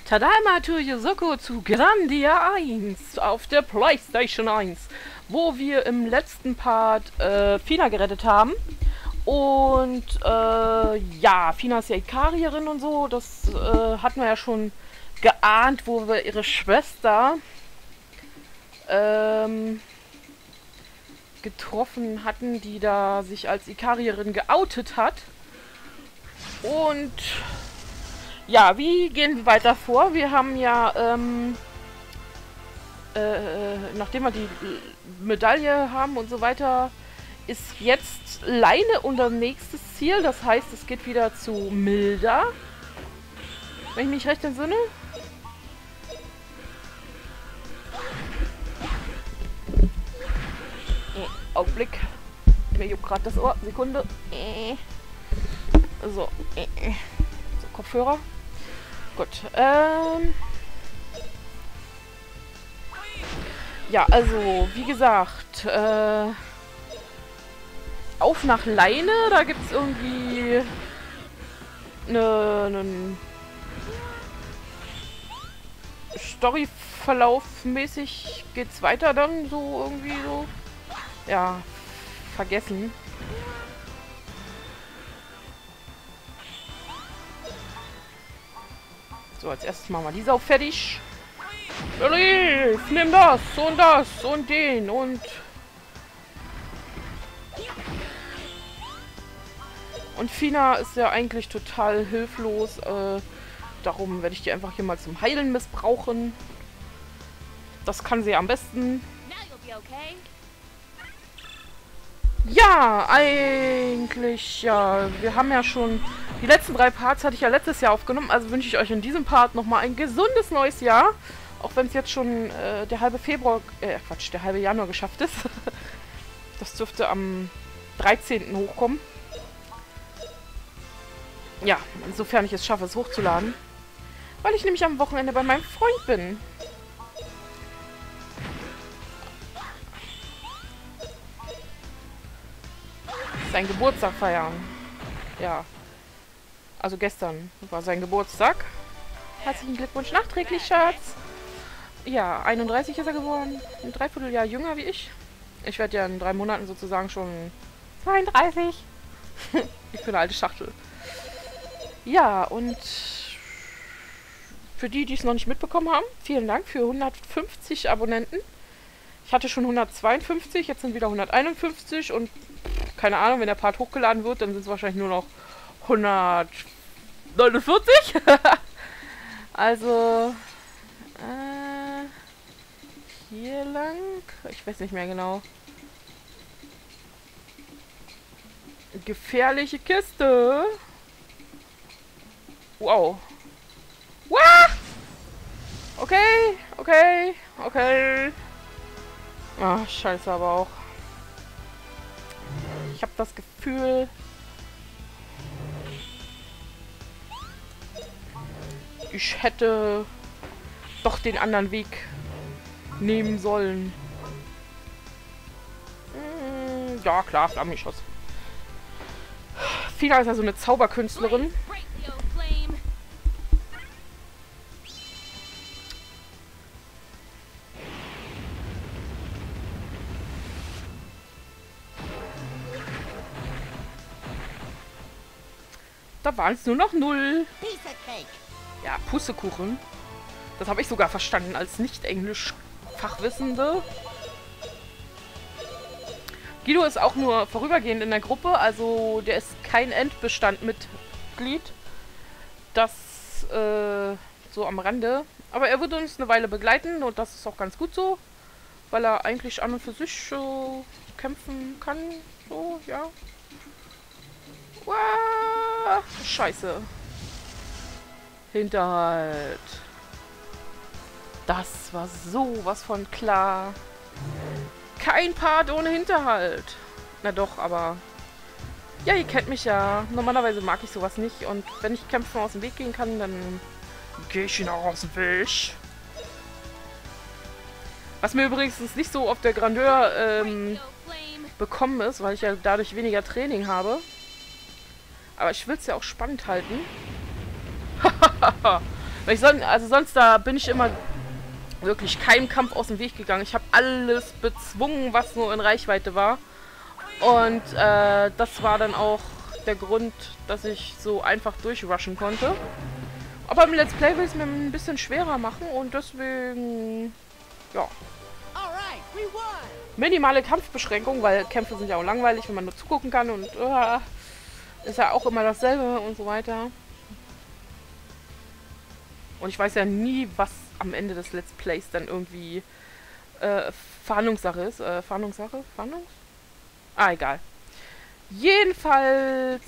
Tadaima to Yosoko zu Grandia 1 auf der PlayStation 1, wo wir im letzten Part Fina gerettet haben. Und ja, Fina ist ja Ikarierin und so, das hatten wir ja schon geahnt, wo wir ihre Schwester getroffen hatten, die da sich als Ikarierin geoutet hat. Und ja, wie gehen wir weiter vor? Wir haben ja, nachdem wir die Medaille haben und so weiter, ist jetzt Leine unser nächstes Ziel. Das heißt, es geht wieder zu Milda. Wenn ich mich recht entsinne. Augenblick. Mir juckt gerade das Ohr. Sekunde. So. So, Kopfhörer. Gut. Ja, also, wie gesagt, auf nach Leine. Da gibt es irgendwie einen Storyverlauf mäßig geht's weiter dann so irgendwie so. Ja, vergessen. So, als erstes machen wir die Sau fertig. Relief, nimm das und den und Fina ist ja eigentlich total hilflos. Darum werde ich die einfach hier mal zum Heilen missbrauchen. Das kann sie am besten. Ja, eigentlich, ja. Wir haben ja schon... Die letzten 3 Parts hatte ich ja letztes Jahr aufgenommen. Also wünsche ich euch in diesem Part nochmal ein gesundes neues Jahr. Auch wenn es jetzt schon der halbe Februar... Quatsch, der halbe Januar geschafft ist. Das dürfte am 13. hochkommen. Ja, insofern ich es schaffe, es hochzuladen. Weil ich nämlich am Wochenende bei meinem Freund bin. Sein Geburtstag feiern. Ja. Also gestern war sein Geburtstag. Herzlichen Glückwunsch nachträglich, Schatz. Ja, 31 ist er geworden. Ein Dreivierteljahr jünger wie ich. Ich werde ja in 3 Monaten sozusagen schon 32. Ich bin eine alte Schachtel. Ja, und für die, die es noch nicht mitbekommen haben, vielen Dank für 150 Abonnenten. Ich hatte schon 152, jetzt sind wieder 151 und keine Ahnung, wenn der Part hochgeladen wird, dann sind es wahrscheinlich nur noch 149. Also, hier lang. Ich weiß nicht mehr genau. Gefährliche Kiste. Wow. Wow. Okay. Ach, scheiße aber auch. Ich habe das Gefühl, ich hätte doch den anderen Weg nehmen sollen. Ja, klar, Flammenschuss. Fina ist ja so eine Zauberkünstlerin. Da waren es nur noch 0. Ja, Pustekuchen. Das habe ich sogar verstanden als Nicht-Englisch-Fachwissende. Guido ist auch nur vorübergehend in der Gruppe, also der ist kein Endbestandmitglied. Das so am Rande. Aber er wird uns eine Weile begleiten und das ist auch ganz gut so, weil er eigentlich an und für sich kämpfen kann. So, ja. Uah, Scheiße. Hinterhalt. Das war sowas von klar. Kein Part ohne Hinterhalt. Na doch, aber... Ja, ihr kennt mich ja. Normalerweise mag ich sowas nicht. Und wenn ich Kämpfen aus dem Weg gehen kann, dann gehe ich ihn auch aus dem Weg. Was mir übrigens nicht so auf der Grandeur bekommen ist, weil ich ja dadurch weniger Training habe. Aber ich will es ja auch spannend halten. Weil ich also sonst da bin ich immer wirklich keinem Kampf aus dem Weg gegangen. Ich habe alles bezwungen, was nur in Reichweite war. Und das war dann auch der Grund, dass ich so einfach durchrushen konnte. Aber im Let's Play will ich es mir ein bisschen schwerer machen und deswegen, ja. Minimale Kampfbeschränkung, weil Kämpfe sind ja auch langweilig, wenn man nur zugucken kann und ist ja auch immer dasselbe und so weiter. Und ich weiß ja nie, was am Ende des Let's Plays dann irgendwie Verhandlungssache ist. Verhandlungssache? Verhandlungs? Ah, egal. Jedenfalls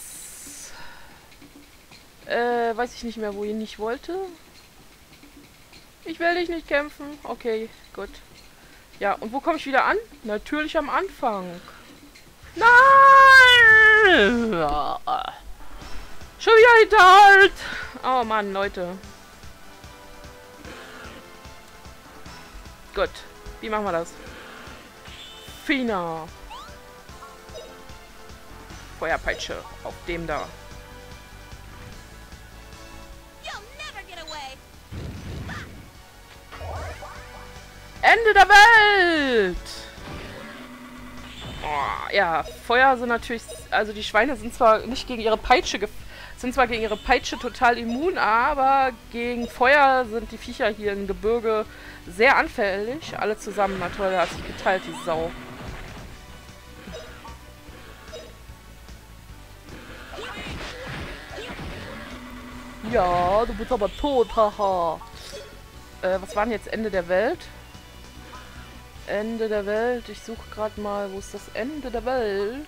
weiß ich nicht mehr, wohin ich wollte. Ich will dich nicht kämpfen. Okay, gut. Ja, und wo komme ich wieder an? Natürlich am Anfang. Nein! Schon wieder hinterhalt! Oh Mann, Leute. Gut. Wie machen wir das? Fina. Feuerpeitsche. Auf dem da. Ende der Welt! Oh, ja, Feuer sind natürlich... Also die Schweine sind zwar nicht gegen ihre Peitsche... Sind zwar gegen ihre Peitsche total immun, aber gegen Feuer sind die Viecher hier im Gebirge sehr anfällig. Alle zusammen. Na toll, da hat sich geteilt, die Sau. Ja, du bist aber tot, haha. Was war denn jetzt Ende der Welt? Ende der Welt. Ich suche gerade mal, wo ist das Ende der Welt?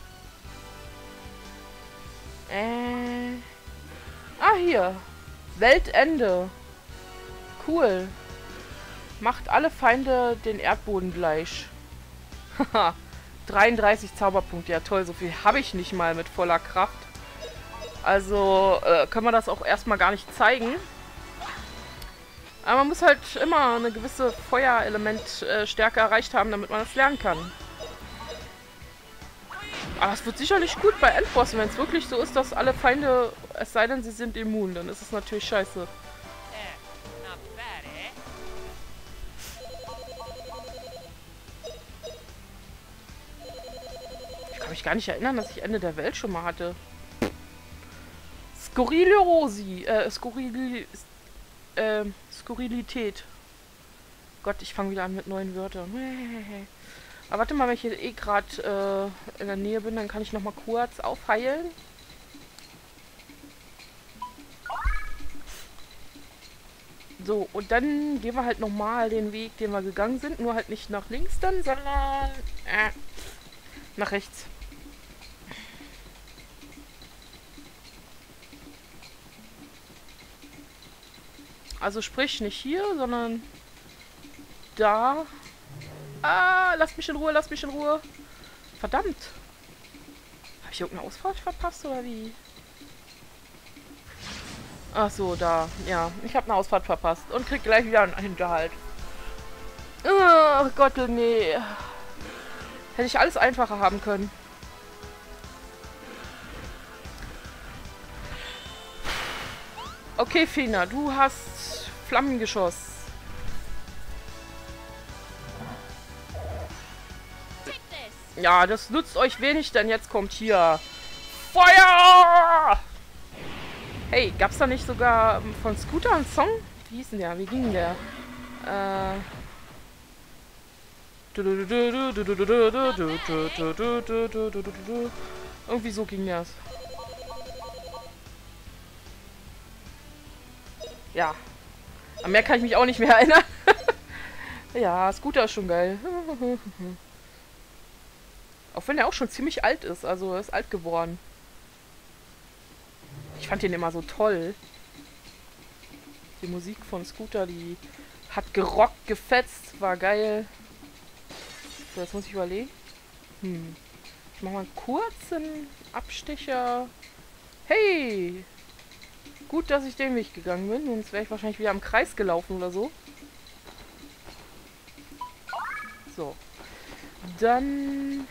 Ah, hier. Weltende. Cool. Macht alle Feinde den Erdboden gleich. Haha. 33 Zauberpunkte. Ja toll, so viel habe ich nicht mal mit voller Kraft. Also können wir das auch erstmal gar nicht zeigen. Aber man muss halt immer eine gewisse Feuerelement-Stärke erreicht haben, damit man das lernen kann. Aber es wird sicherlich gut bei Endbossen, wenn es wirklich so ist, dass alle Feinde, es sei denn, sie sind immun, dann ist es natürlich scheiße. Ich kann mich gar nicht erinnern, dass ich Ende der Welt schon mal hatte. Skurrilität. Gott, ich fange wieder an mit neuen Wörtern. Aber warte mal, wenn ich hier eh gerade in der Nähe bin, dann kann ich noch mal kurz aufheilen. So, und dann gehen wir halt nochmal den Weg, den wir gegangen sind. Nur halt nicht nach links dann, sondern nach rechts. Also sprich nicht hier, sondern da. Ah, lasst mich in Ruhe, lasst mich in Ruhe. Verdammt. Habe ich irgendeine Ausfahrt verpasst oder wie? Ach so, da. Ja, ich habe eine Ausfahrt verpasst und krieg gleich wieder einen Hinterhalt. Oh Gott, nee. Hätte ich alles einfacher haben können. Okay, Fina, du hast Flammengeschoss. Ja, das nutzt euch wenig, denn jetzt kommt hier Feuer! Hey, gab's da nicht sogar von Scooter einen Song? Wie hieß denn der? Wie ging der? Irgendwie so ging das. Ja. An mehr kann ich mich auch nicht mehr erinnern. Ja, Scooter ist schon geil. Auch wenn er auch schon ziemlich alt ist. Also er ist alt geworden. Ich fand den immer so toll. Die Musik von Scooter, die hat gerockt, gefetzt, war geil. So, jetzt muss ich überlegen. Ich mach mal einen kurzen Abstecher. Hey! Gut, dass ich den Weg gegangen bin, sonst wäre ich wahrscheinlich wieder im Kreis gelaufen oder so. So. Dann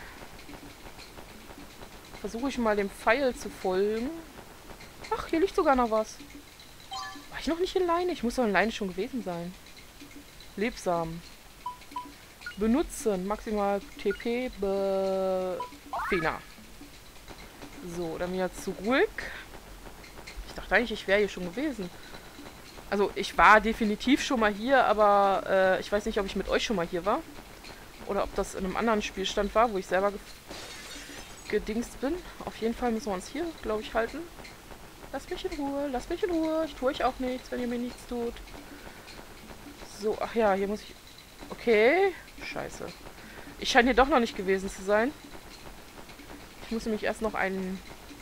versuche ich mal dem Pfeil zu folgen. Ach, hier liegt sogar noch was. ich noch nicht in Leine? Ich muss doch in Leine schon gewesen sein. Lebsam. Benutzen. Maximal TP. Fena. So, dann wieder zurück. Ich dachte eigentlich, ich wäre hier schon gewesen. Also, ich war definitiv schon mal hier, aber ich weiß nicht, ob ich mit euch schon mal hier war. Oder ob das in einem anderen Spielstand war, wo ich selber gedingst bin. Auf jeden Fall müssen wir uns hier, glaube ich, halten. Lasst mich in Ruhe, lasst mich in Ruhe. Ich tue euch auch nichts, wenn ihr mir nichts tut. So, ach ja, hier muss ich... Okay, scheiße. Ich scheine hier doch noch nicht gewesen zu sein. Ich muss nämlich erst noch einen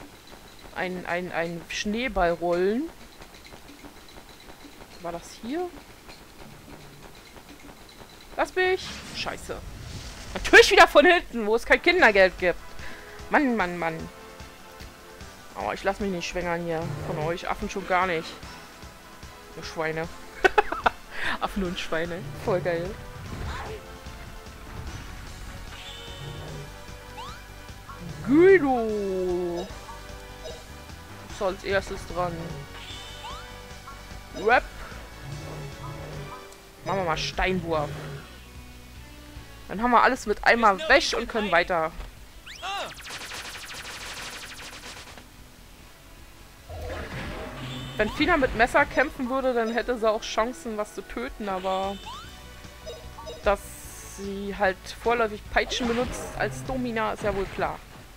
Schneeball rollen. War das hier? Lass mich! Scheiße. Natürlich wieder von hinten, wo es kein Kindergeld gibt. Mann, Mann, Mann. Aber ich lasse mich nicht schwängern hier. Von euch. Affen schon gar nicht. Nur Schweine. Affen und Schweine. Voll geil. Guido. Ist als erstes dran. Rap. Machen wir mal Steinwurf. Dann haben wir alles mit einmal weg und können weiter. Wenn Fina mit Messer kämpfen würde, dann hätte sie auch Chancen, was zu töten, aber dass sie halt vorläufig Peitschen benutzt als Domina, ist ja wohl klar.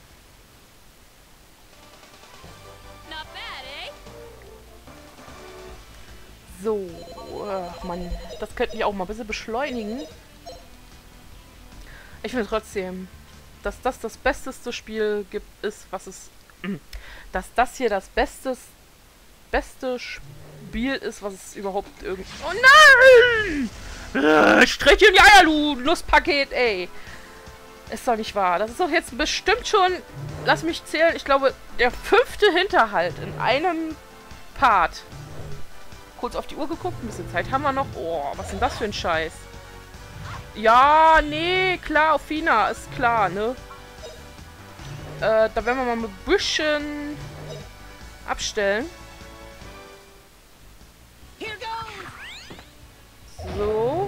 So, ach Mann, das könnte ich auch mal ein bisschen beschleunigen. Ich finde trotzdem, dass das das besteste Spiel gibt, ist, was es... Dass das hier das beste Spiel ist, was es überhaupt irgendwie... Oh nein! Strich in die Eier, du Lustpaket, ey! Ist doch nicht wahr. Das ist doch jetzt bestimmt schon... Lass mich zählen, ich glaube, der 5. Hinterhalt in einem Part. Kurz auf die Uhr geguckt, ein bisschen Zeit haben wir noch. Oh, was ist denn das für ein Scheiß? Ja, nee, klar, auf Fina, ist klar, ne? Da werden wir mal ein bisschen abstellen. So.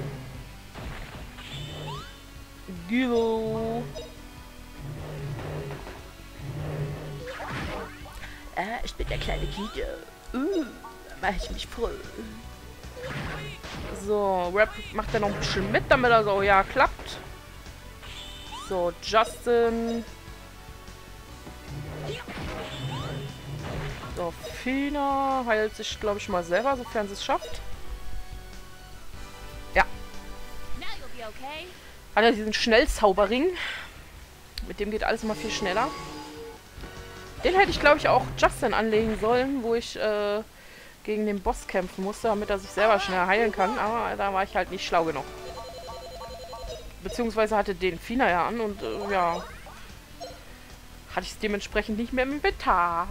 Guido. Ich bin der kleine Guido. Mach ich mich voll. So, Rap macht er noch ein bisschen mit, damit er so, ja, klappt. So, Justin. So, Fina heilt sich, glaube ich, mal selber, sofern sie es schafft. Ja. Hat er diesen Schnellzauberring. Mit dem geht alles immer viel schneller. Den hätte ich, glaube ich, auch Justin anlegen sollen, wo ich, gegen den Boss kämpfen musste, damit er sich selber schnell heilen kann. Aber da war ich halt nicht schlau genug. Beziehungsweise hatte den Fina ja an und ja, hatte ich es dementsprechend nicht mehr im Inventar.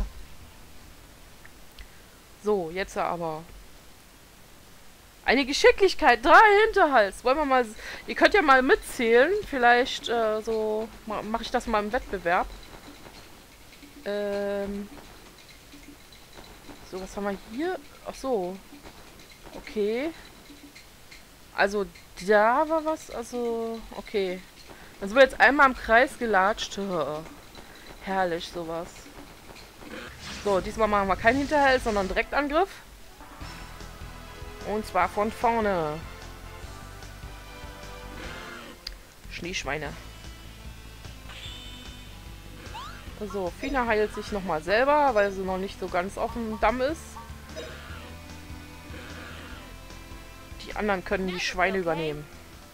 So, jetzt aber. Eine Geschicklichkeit, 3 Hinterhals. Wollen wir mal... Ihr könnt ja mal mitzählen. Vielleicht so... Mache ich das mal im Wettbewerb. So, was haben wir hier? Ach so. Okay. Also, da war was. Also, okay. Dann sind wir jetzt einmal im Kreis gelatscht. Oh, herrlich, sowas. So, diesmal machen wir keinen Hinterhalt, sondern Direktangriff. Und zwar von vorne. Schneeschweine. So, Fina heilt sich nochmal selber, weil sie noch nicht so ganz auf dem Damm ist. Die anderen können die Schweine übernehmen.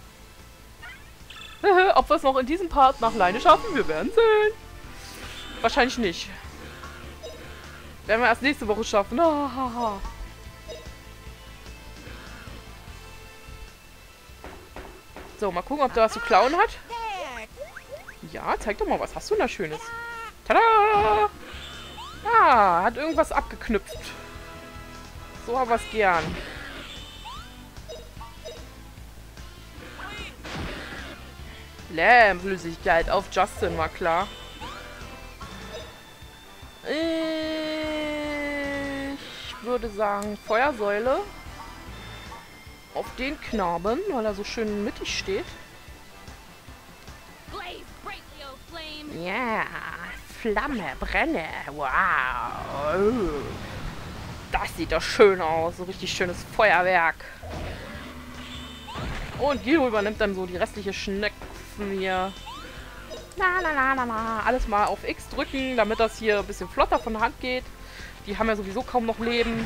Ob wir es noch in diesem Part nach Leine schaffen, wir werden sehen. Wahrscheinlich nicht. Werden wir erst nächste Woche schaffen. So, mal gucken, ob der was zu klauen hat. Ja, zeig doch mal, was hast du denn da Schönes? Tada! Ah, hat irgendwas abgeknüpft. So haben wir es gern. Lähmflüssigkeit auf Justin, war klar. Ich würde sagen, Feuersäule. Auf den Knaben, weil er so schön mittig steht. Ja, Flamme, brenne. Wow. Das sieht doch schön aus. So richtig schönes Feuerwerk. Und Guido übernimmt dann so die restliche Schnecken hier. Na. Alles mal auf X drücken, damit das hier ein bisschen flotter von der Hand geht. Die haben ja sowieso kaum noch Leben.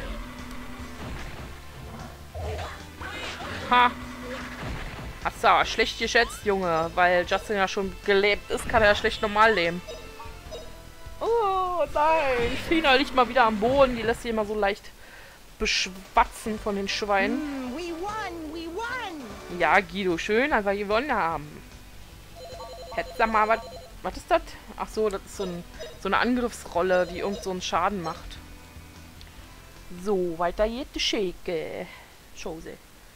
Ha. Hast du aber schlecht geschätzt, Junge. Weil Justin ja schon gelebt ist, kann er ja schlecht normal leben. Oh, nein. Fina liegt mal wieder am Boden. Die lässt sich immer so leicht beschwatzen von den Schweinen. We won! Ja, Guido, schön, dass wir gewonnen haben. Hättest du mal was... Was ist das? Ach so, das ist so eine Angriffsrolle, die irgend so einen Schaden macht. So, weiter geht die Schäke. Chose.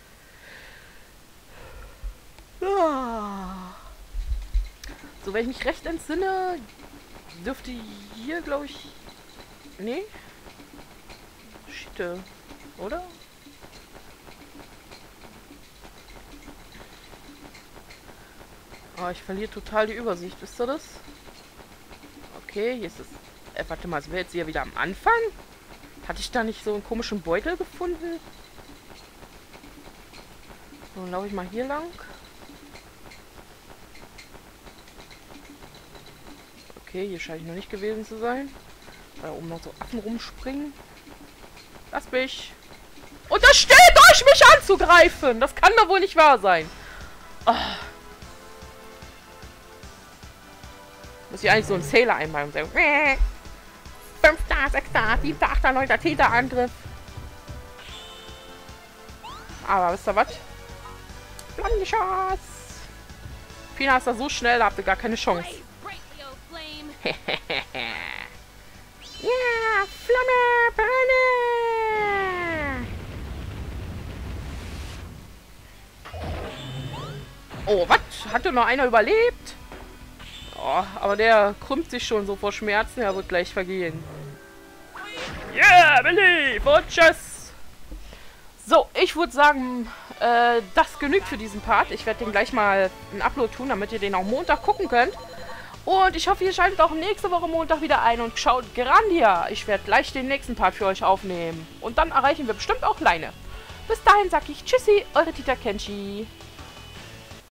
Ah. So, wenn ich mich recht entsinne, dürfte hier, glaube ich... Nee? Schitte. Oder? Oh, ich verliere total die Übersicht. Wisst ihr das? Okay, hier ist es... warte mal, sind wir jetzt hier wieder am Anfang? Hatte ich da nicht so einen komischen Beutel gefunden? So, dann laufe ich mal hier lang. Okay, hier scheine ich noch nicht gewesen zu sein. Da oben noch so Affen rumspringen. Lass mich! Unterstellt euch, mich anzugreifen! Das kann doch wohl nicht wahr sein. Oh. Muss ich eigentlich so einen Sailor einbauen und sagen: 5., 6., 7., 8., 9., 10. Angriff. Aber wisst ihr was? Flammenschuss! Fina ist da so schnell, da habt ihr gar keine Chance. Ja, Flamme, brenne! Oh, was? Hatte noch einer überlebt? Oh, aber der krümmt sich schon so vor Schmerzen. Er wird gleich vergehen. Yeah, Believe und tschüss! So, ich würde sagen, das genügt für diesen Part. Ich werde den gleich mal in Upload tun, damit ihr den auch Montag gucken könnt. Und ich hoffe, ihr schaltet auch nächste Woche Montag wieder ein und schaut Grandia. Ich werde gleich den nächsten Part für euch aufnehmen. Und dann erreichen wir bestimmt auch Leine. Bis dahin sag ich Tschüssi, eure Tita Kenshi.